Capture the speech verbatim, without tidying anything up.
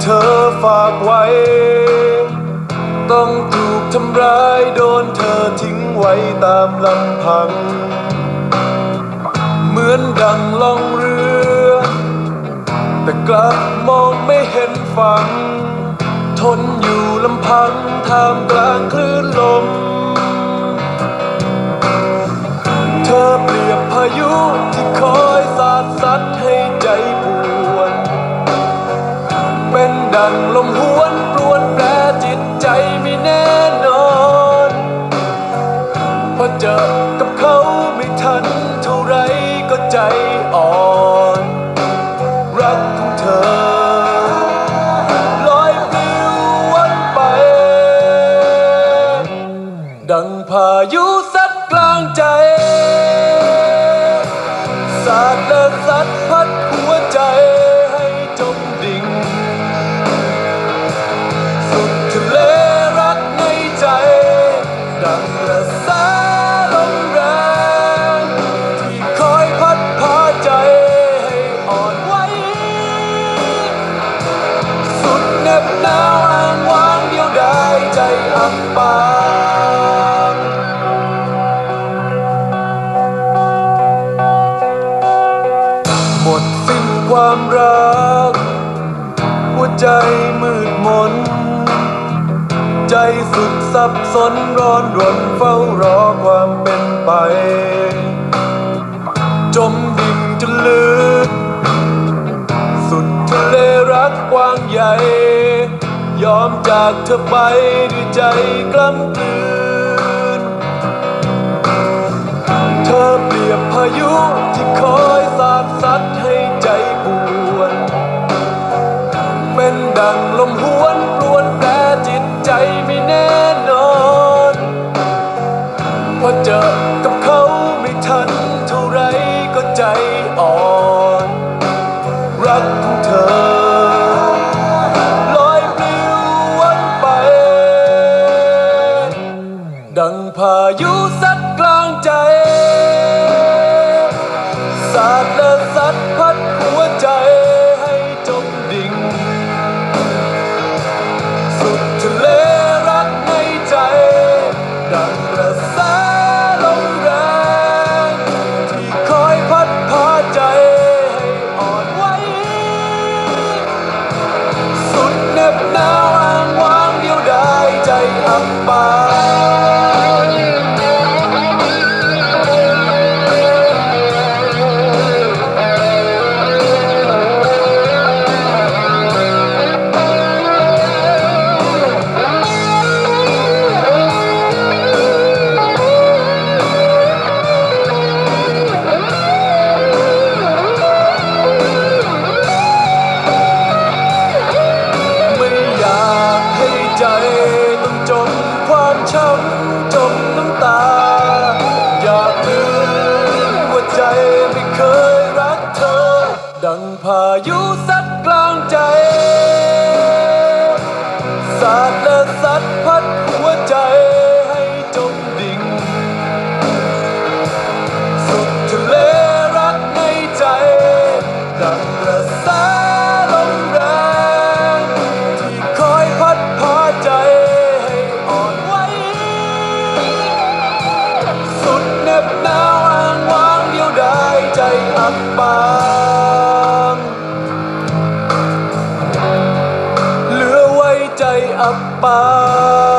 ธอฝากไว้ต้องถูกทำร้ายโดนเธอทิ้งไว้ตามลำพังเหมือนดังล่องเรือแต่กลับมองไม่เห็นฝั่งทนอยู่ลำพังท่ามกลางคลื่นลมเธอเปรียบพายุที่คอยสาดซัดให้ใจปวดเป็นดังลมหวนปลวนแปรจิตใจไม่แน่นอนพอเจอกับเขาไม่ทันเท่าไรก็ใจอ่อนรักของเธอลอยปลิววันไปดังพายุซัดกลางใจสาดและซัดพัดหัวใจให้จมดิ่งสุดทะเลรักในใจดังกระแสลมแรงที่คอยพัดพาใจให้อ่อนไหวสุดเหน็บหนาวอ้างว้างเดียวดายใจอับปางหมดสิ้นความรักหัวใจมืดมนใจสุดสับสนร้อนรนเฝ้ารอความเป็นไปจมดิ่งจนลึกสุดทะเลรักกว้างใหญ่ยอมจากเธอไปด้วยใจกล้ำกลืนเธอเปรียบพายุที่คอยสาดซัดให้ใจปวดเป็นดังลมหวนปลวนแปรจิตใจไม่แน่นอนพอเจอกับเขาไม่ทันเท่าไรก็ใจอ่อนรักของเธอลอยปลิววันไปดังพายุซัดกลางใจสาดและซัดพัดหัวใจให้จมดิ่งสุดทะเลรักในใจดังกระแสลมแรงที่คอยพัดพาใจให้อ่อนไหวสุดเหน็บหนาวอ้างว้างเดียวดายใจอับปางใจต้องจมความช้ำจมน้ำตาอยากลืมว่าใจไม่เคยรักเธอดังพายุซัดกลางใจสาดและซัดพัดหัวใจให้จมดิ่งสุดทะเลรักในใจดังกระแสลมแรงที่คอยพัดพาใจให้อ่อนไหวสุดเหน็บหนาวอ้างว้างเดียวดายใจอับปางเหลือไว้ใจอับปาง